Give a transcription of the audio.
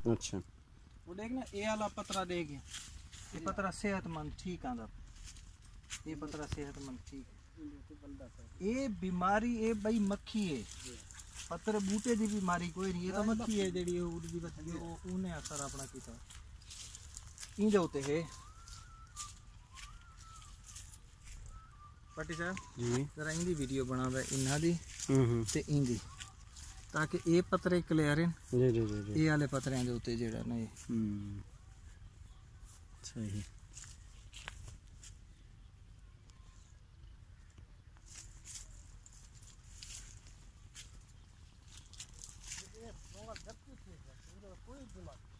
अच्छा वो देख ना ये वाला पतरा देख ये पतरा सेहतमंद ठीक आंदा ये पतरा सेहतमंद ठीक है। ये बीमारी ये भाई मक्खी है पत्तर बूटे दी बीमारी कोई नहीं, ये तो मक्खी है जेडी उड़दी बच्ची वो उने असर अपना कीता इंदे उते है। पट्टी साहब जी जरा इंदी वीडियो बनावे इन्हां दी ते इंदी ताकि ये पत्रे क्लियर हैं। जी जी जी ये वाले पत्रे दे उते जेड़ा ना ये सही कोई